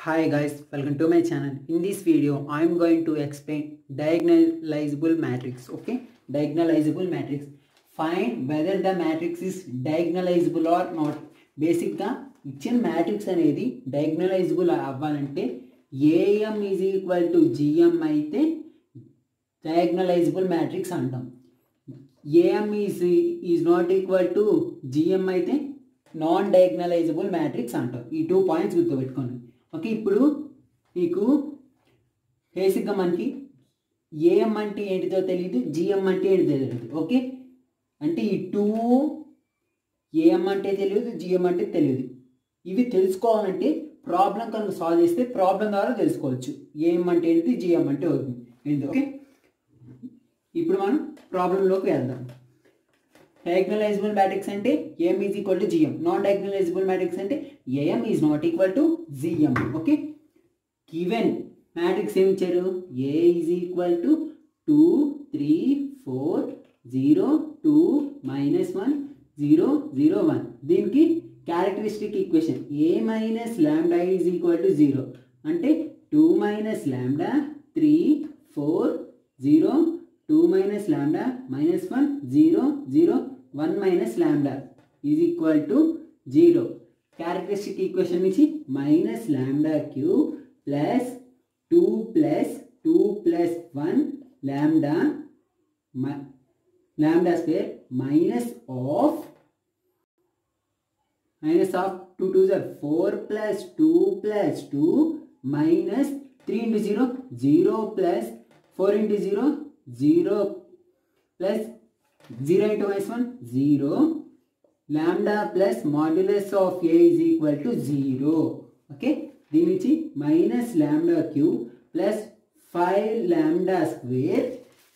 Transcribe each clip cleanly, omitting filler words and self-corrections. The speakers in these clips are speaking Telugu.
Hi guys, welcome to my channel. In this video, I am going to explain diagonalizable matrix. Okay, diagonalizable matrix. Find whether the matrix is diagonalizable or not. Basic గా ఇచ్చిన మ్యాట్రిక్స్ అనేది డయాగ్నలైజబుల్ అవ్వాలంటే AM is equal to GM అయితే డయాగ్నలైజబుల్ మ్యాట్రిక్స్ అంటాం. AM is not equal to GM అయితే నాన్ డయాగ్నలైజబుల్ మ్యాట్రిక్స్ అంటాం. ఈ 2 పాయింట్స్ గుర్తుపెట్టుకోండి. ఓకే, ఇప్పుడు మీకు బేసిక్గా మనకి ఏఎం అంటే ఏంటిదో తెలియదు, జిఎం అంటే ఏంటిదో తెలియదు. ఓకే, అంటే ఈ 2 ఏఎం అంటే తెలియదు, జిఎం అంటే తెలియదు. ఇవి తెలుసుకోవాలంటే ప్రాబ్లం కనుక సాల్వ్ చేస్తే ప్రాబ్లం ద్వారా తెలుసుకోవచ్చు ఏఎం అంటే ఏంటి, జిఎం అంటే ఏంటి. ఓకే, ఇప్పుడు మనం ప్రాబ్లంలోకి వెళ్దాం. డయాగ్నలైజబుల్ మ్యాట్రిక్స్ అంటే AM is equal to GM. Non diagonalizable matrix అంటే AM is not equal to GM. Okay, given matrix ఏమి ఇచ్చారు? A is equal to 2 3 4 0 2 -1 0 0 1. దీనికి characteristic equation A minus lambda is equal to 0 అంటే 2 minus lambda 3 4 0 2 minus lambda minus 1 0 0 1 minus lambda is equal to 0. Characteristic equation నుంచి minus lambda cube plus 2 plus 1 lambda square minus of 2 2s are 4 plus 2 minus 3 into 0 0 plus 4 into 0 0 plus 0 into -1 0 lambda plus modulus of a is equal to 0. Okay, దీని నుంచి minus lambda cube plus 5 lambda square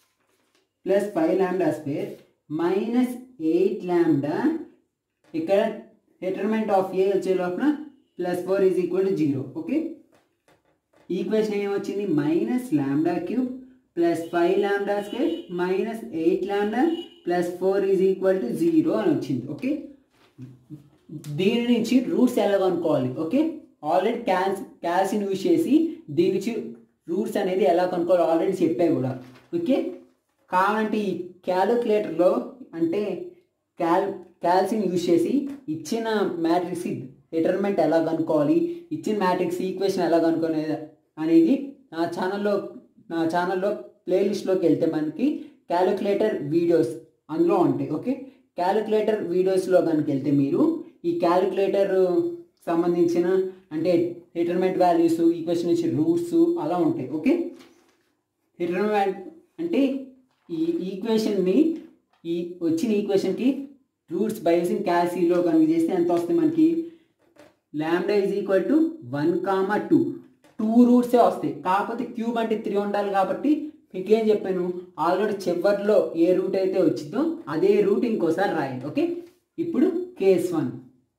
minus 8 lambda. ఇక్కడ determinant of a వచ్చే లోపల plus 4 is equal to 0. Okay, equation ఏమొచ్చింది? minus lambda cube plus 5 lambda square minus 8 lambda plus 4 is equal to 0 అని వచ్చింది. ఓకే, దీని నుంచి రూట్స్ ఎలా కనుక్కోవాలి? ఓకే, ఆల్రెడీ క్యాల్సిని యూజ్ చేసి దీని నుంచి రూట్స్ అనేది ఎలా కనుక్కోవాలి ఆల్రెడీ చెప్పాయి కూడా. ఓకే, కావాలంటే ఈ క్యాలిక్యులేటర్లో అంటే క్యాల్సిని యూజ్ చేసి ఇచ్చిన మ్యాట్రిక్స్ డిటర్మినెంట్ ఎలా కనుక్కోవాలి, ఇచ్చిన మ్యాట్రిక్స్ ఈక్వేషన్ ఎలా కనుక్కోవాలి అనేది నా ఛానల్లో ప్లేలిస్ట్లోకి వెళ్తే మనకి క్యాలిక్యులేటర్ వీడియోస్ అందులో ఉంటాయి. ఓకే, క్యాలిక్యులేటర్ వీడియోస్లో కనుక వెళ్తే మీరు ఈ క్యాలిక్యులేటర్ సంబంధించిన అంటే డిటర్మినెంట్ వాల్యూస్, ఈక్వేషన్ నుంచి రూట్స్ అలా ఉంటాయి. ఓకే, డిటర్మినెంట్ అంటే ఈ ఈక్వేషన్ని వచ్చిన ఈక్వేషన్కి రూట్స్ బై యూజింగ్ క్యాల్సీలో కనుక చేస్తే ఎంత వస్తుంది మనకి? ల్యాండా ఈజ్ ఈక్వల్ టు 1, 2 రూట్సే వస్తాయి. కాకపోతే క్యూబ్ అంటే 3 ఉండాలి కాబట్టి మీకు ఏం చెప్పాను ఆల్రెడీ చివరిలో ఏ రూట్ అయితే వచ్చిందో అదే రూట్ ఇంకోసారి రాయండి. ఓకే, ఇప్పుడు case 1.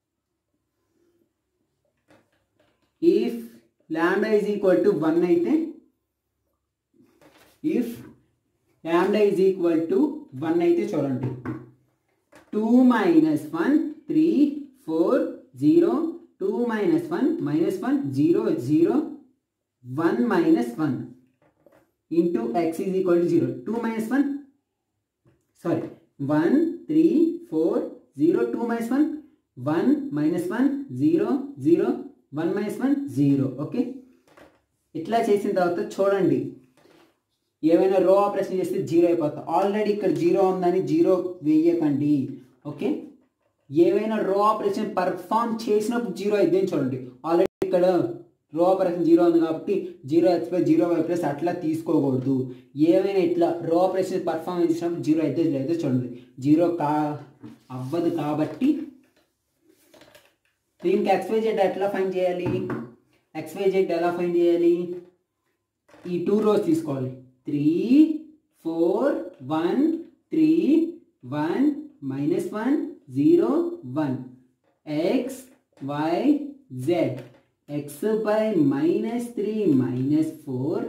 If lambda is equal to 1 అయితే చూడండి 2 -1 3 4 0 2 -1 0 0 1 -1 into x is equal to 0. 2 -1 1 3 4 0 2 -1 1 -1 0 0 1 -1 0. Okay, ఇట్లా చేసిన తర్వాత చూడండి ఏమైనా రో ఆపరేషన్ చేస్తే 0 అయిపోతుంది. ఆల్రెడీ ఇక్కడ 0 ఉందని 0 వేయకండి. ఓకే, ఏవైనా రో ఆపరేషన్ పర్ఫామ్ చేసినప్పుడు 0 అయితే చూడండి. ఆల్రెడీ ఇక్కడ రో ఆపరేషన్ 0 ఉంది కాబట్టి 0x + 0y+ అట్లా తీసుకోకూడదు. ఏమైనా ఇట్లా రో ఆపరేషన్ పర్ఫామ్ చేసినప్పుడు 0 అయితే లేదు చూడండి. 0 అవ్వదు కాబట్టి దీనికి XYZ ఎట్లా ఫైండ్ చేయాలి? XYZ ఎలా ఫైండ్ చేయాలి? ఈ 2 రోస్ తీసుకోవాలి. 3 4 1 3 1 -1 0 1 x y z x by -3 -4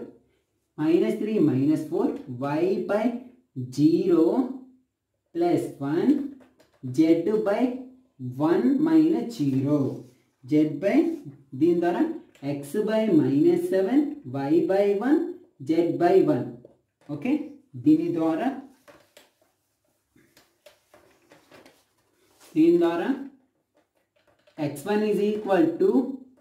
y by 0 plus 1 z by 1 minus 0 z by దీని ద్వారా x/-7 y/1 z/1 ఓకే దీని ద్వారా x1 is equal to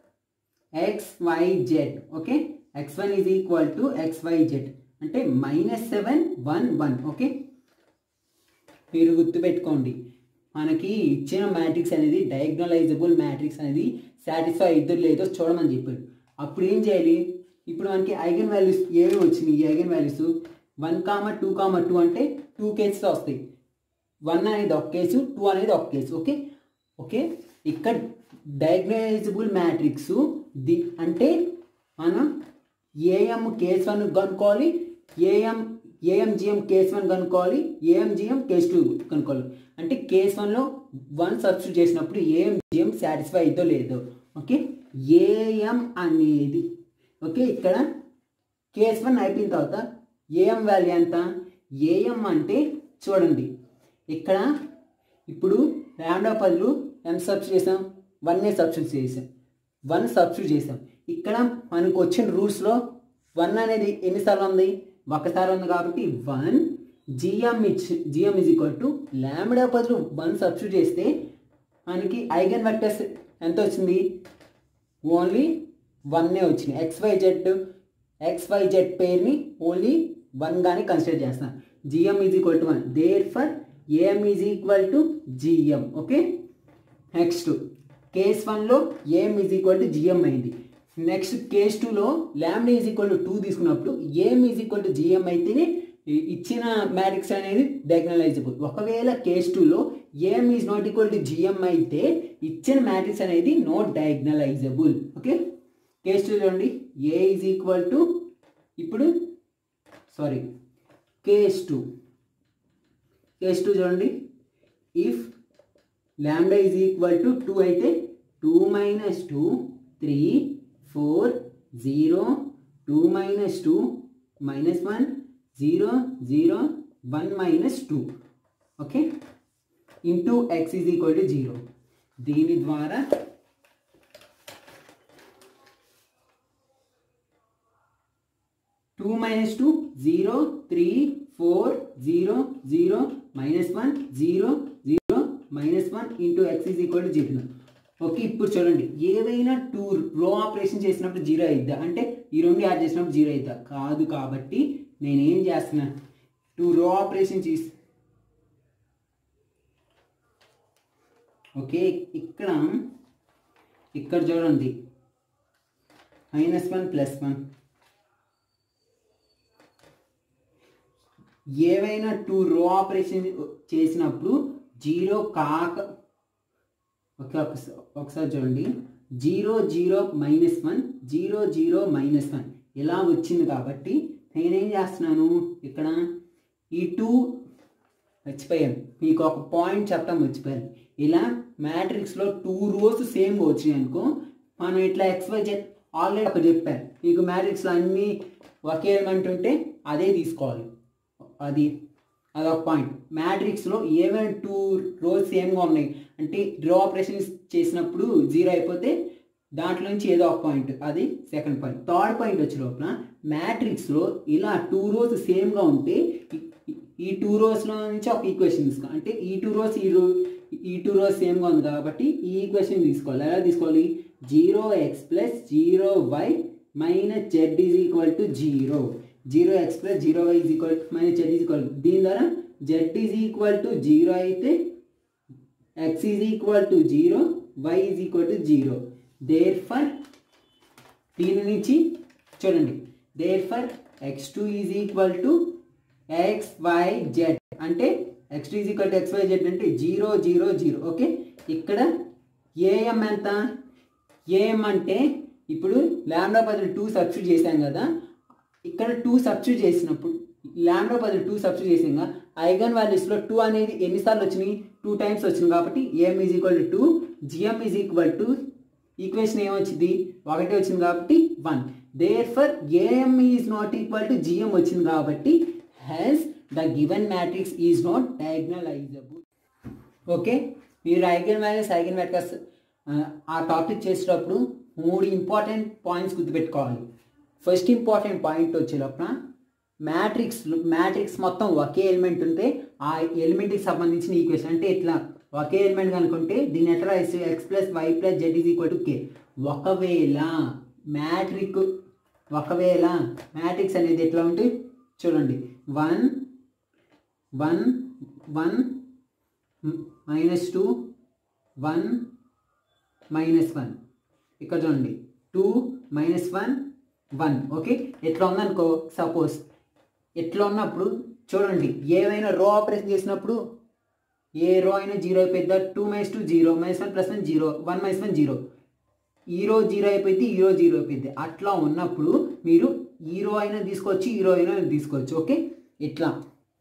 xyz okay x1 is equal to xyz అంటే -7 1 1 ఓకే మీరు గుర్తుపెట్టుకోండి మనకి ఇచ్చిన మ్యాట్రిక్స్ అనేది డయాగ్నలైజబుల్ మ్యాట్రిక్స్ అనేది సాటిస్ఫై ఇద్దరు లేదో చూడమని చెప్పాడు. అప్పుడు ఏం చేయాలి, ఇప్పుడు మనకి ఐగన్ వాల్యూస్ ఏమి వచ్చినాయి, ఈ ఐగన్ వాల్యూస్ 1,2,2 అంటే 2 కేసెస్ వస్తాయి. 1 అనేది ఒక కేసు, 2 అనేది ఒక కేసు. ఓకే ఓకే ఇక్కడ డయాగ్నలైజబుల్ మ్యాట్రిక్స్ అంటే మనం ఏఎం కేస్ 1 కనుక్కోవాలి, ఏఎంజిఎం కేస్ 1 కనుక్కోవాలి, ఏఎంజిఎం కేస్ 2 కనుక్కోవాలి. అంటే కేస్ 1లో 1 సబ్స్టిట్యూట్ చేసినప్పుడు ఏఎంజిఎం సాటిస్ఫై అయిద్దో లేదో. ఓకే ఏఎం అనేది ఓకే ఇక్కడ కేస్ 1 అయిపోయిన తర్వాత ఏఎం వాల్యూ ఎంత, ఏఎం అంటే చూడండి ఇక్కడ ఇప్పుడు లాంబ్డా బదులు ఎంత సబ్స్టిట్యూట్ చేసాం, 1 సబ్స్టిట్యూట్ చేసాం, 1 సబ్స్టిట్యూట్ చేసాం. ఇక్కడ మనకు వచ్చిన రూల్స్లో 1 అనేది ఎన్నిసార్లు ఉంది, ఒకసారి ఉంది కాబట్టి 1 GM is equal to lambda బదులు 1 సబ్స్టిట్యూట్ చేస్తే మనకి ఐగన్ వెక్టర్స్ ఎంత వచ్చింది, ఓన్లీ 1 వచ్చింది. XYZ పేరుని ఓన్లీ 1 గానే కన్సిడర్ చేస్తాం. GM is equal to 1 therefore AM is equal to GM. Okay next case 1లో AM is equal to GM అయింది. నెక్స్ట్ కేస్ 2లో లాంబ్డా ఈజ్ ఈక్వల్ టు 2 తీసుకున్నప్పుడు AM is equal to GM అయితేనే ఇచ్చిన మ్యాట్రిక్స్ అనేది డయాగ్నలైజబుల్. ఒకవేళ కేస్ 2లో AM is not equal to GM అయితే ఇచ్చిన మ్యాట్రిక్స్ అనేది నాట్ డయాగ్నలైజబుల్. ఓకే కేస్ 2 చూడండి ఏ ఈజ్ ఈక్వల్ టు ఇప్పుడు కేస్ 2 చూడండి if lambda is equal to 2 అయితే 2 - 2 3 4 0 2 - 2 -1 0 0 1 - 2 okay into x is equal to 0. దీని ద్వారా two minus 2 0 3 4 0 0 -1 0 0 -1 into x is equal to 0. Okay ఇప్పుడు చూడండి ఏవైనా 2 రో ఆపరేషన్ చేసినప్పుడు 0 అయిద్దా అంటే ఈ 2 యాడ్ చేసినప్పుడు 0 అయిద్దా కాదు. కాబట్టి నేను ఏం చేస్తున్నా 2 రో ఆపరేషన్ చేసి ఓకే ఇక్కడ చూడండి -1 +1 ఏవైనా 2 రో ఆపరేషన్ చేసినప్పుడు 0 కాక ఓకే ఒకసారి చూడండి 0 0 -1 0 0 -1 ఇలా వచ్చింది. కాబట్టి నేనేం చేస్తున్నాను ఇక్కడ ఈ 2 మర్చిపోయాను, మీకు ఒక పాయింట్ చెప్పడం మర్చిపోయాను. ఇలా మ్యాట్రిక్స్లో 2 రోస్ సేమ్గా వచ్చినాయి అనుకో మనం ఇట్లా XYZ ఆల్రెడీ ఒక చెప్పాను మీకు మ్యాట్రిక్స్లో అన్నీ ఒకే ఎలిమెంట్ ఉంటే అదే తీసుకోవాలి. అదొక పాయింట్. మ్యాట్రిక్స్లో ఏవైనా 2 రోస్ సేమ్గా ఉన్నాయి అంటే రో ఆపరేషన్ చేసినప్పుడు 0 అయిపోతే దాంట్లో నుంచి ఏదో ఒక పాయింట్, అది సెకండ్ పాయింట్. థర్డ్ పాయింట్ వచ్చే లోపల మ్యాట్రిక్స్లో ఇలా 2 రోస్ సేమ్గా ఉంటే ఈ 2 రోస్లో నుంచి ఒక ఈక్వేషన్ తీసుకోవాలి. అంటే ఈ 2 రోస్ సేమ్గా ఉంది కాబట్టి ఈ ఈక్వేషన్ తీసుకోవాలి. ఎలా తీసుకోవాలి, 0x + 0y - z is equal to 0 0x + 0y is equal - z is equal. దీని ద్వారా z ఈజ్ ఈక్వల్ టు 0 అయితే x is equal to 0 y is equal to 0. Therefore దీని నుంచి చూడండి there x2 is equal to xyz అంటే x2 is equal to xyz అంటే 0 0 0. ఓకే ఇక్కడ ఏఎం ఎంత, ఏఎం అంటే ఇప్పుడు లాంబ్డా బదులు 2 సబ్స్టిట్యూట్ చేశాం కదా, ఇక్కడ 2 సబ్స్టిట్యూట్ చేసినప్పుడు లాంబ్డా బదులు 2 సబ్స్టిట్యూట్ చేసాం కదా, ఐగన్ వాల్యూస్లో 2 అనేది ఎన్నిసార్లు వచ్చినాయి, 2 టైమ్స్ వచ్చింది. కాబట్టి AM is equal to 2 GM is equal to equation ఏమొచ్చింది 1 వచ్చింది కాబట్టి 1. Therefore AM is not equal to GM వచ్చింది కాబట్టి hence the given matrix is not diagonalizable. Okay మీరు ఐగన్ వాల్యూస్ ఐగన్ వెక్టర్స్ ఆ టాపిక్ చేసేటప్పుడు 3 ఇంపార్టెంట్ పాయింట్స్ గుర్తుపెట్టుకోవాలి. ఫస్ట్ ఇంపార్టెంట్ పాయింట్ వచ్చేలోపల మ్యాట్రిక్స్ మొత్తం ఒకే ఎలిమెంట్ ఉంటే ఆ ఎలిమెంట్కి సంబంధించిన ఈక్వేషన్ అంటే ఇట్లా ఒకే ఎలిమెంట్ కనుకుంటే దీన్ని ఎట్లా రాస్తే x + y + z = k. ఒకవేళ మ్యాట్రిక్స్ అనేది ఎట్లా ఉంటే చూడండి 1 1 1 -2 1 -1 ఇక్కడ చూడండి 2 -1 1. ఓకే, ఎట్లా ఉందనుకో సపోజ్ ఎట్లా ఉన్నప్పుడు చూడండి ఏవైనా రో ఆపరేషన్ చేసినప్పుడు ఏ రో అయినా 0 అయిపోయింది. 2 - 2 0 -1 + 1 0 1 - 1 0. ఈ రో 0 అయిపోయింది, ఈ రో 0 అయిపోయింది. అట్లా ఉన్నప్పుడు మీరు ఈ రో అయినా తీసుకోవచ్చు, ఈ రో అయినా తీసుకోవచ్చు. ఓకే, ఇట్లా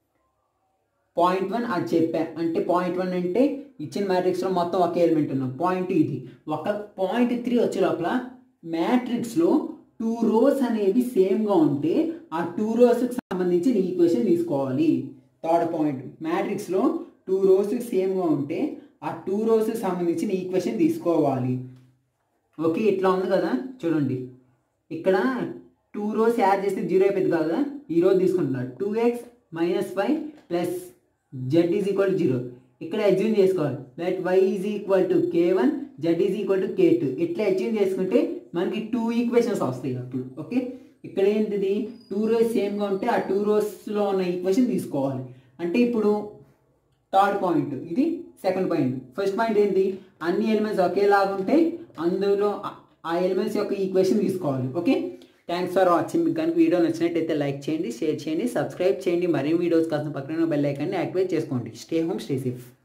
0.1 అది చెప్పా. అంటే 0.1 అంటే ఇచ్చిన మ్యాట్రిక్స్లో మొత్తం ఒకే ఎలిమెంట్ ఉన్నాం. పాయింట్ ఇది. ఒక 0.3 వచ్చే లోపల మ్యాట్రిక్స్లో 2 రోస్ అనేవి సేమ్గా ఉంటే ఆ 2 రోస్కి సంబంధించిన ఈక్వేషన్ తీసుకోవాలి. థర్డ్ పాయింట్, మ్యాట్రిక్స్లో 2 రోస్ సేమ్గా ఉంటే ఆ 2 రోస్కి సంబంధించిన ఈక్వేషన్ తీసుకోవాలి. ఓకే, ఇట్లా ఉంది కదా చూడండి. ఇక్కడ 2 రోస్ యాడ్ చేస్తే 0 అయిపోయింది కదా. ఈ రోజు తీసుకుంటున్నాడు 2x - y + z = 0. ఇక్కడ అజ్యూమ్ చేసుకోవాలి that y = k1 z = k2. ఇట్లా అజ్యూమ్ చేసుకుంటే మనకి 2 ఈక్వేషన్స్ వస్తాయి అప్పుడు. ఓకే, ఇక్కడ ఏంటిది 2 రోస్ సేమ్గా ఉంటే ఆ 2 రోస్లో ఉన్న ఈక్వేషన్ తీసుకోవాలి. అంటే ఇప్పుడు థర్డ్ పాయింట్, ఇది సెకండ్ పాయింట్. ఫస్ట్ పాయింట్ ఏంటి, అన్ని ఎలిమెంట్స్ ఒకేలాగా ఉంటే అందులో ఆ ఎలిమెంట్స్ యొక్క ఈక్వేషన్ తీసుకోవాలి. Okay, thanks for watching. మీకు కనుక వీడియో నచ్చినట్టయితే లైక్ చేయండి, షేర్ చేయండి, సబ్స్క్రైబ్ చేయండి. మరిన్ని వీడియోస్ కోసం పక్కన బెల్ ఐకాన్ని యాక్టివేట్ చేసుకోండి. Stay home, stay safe.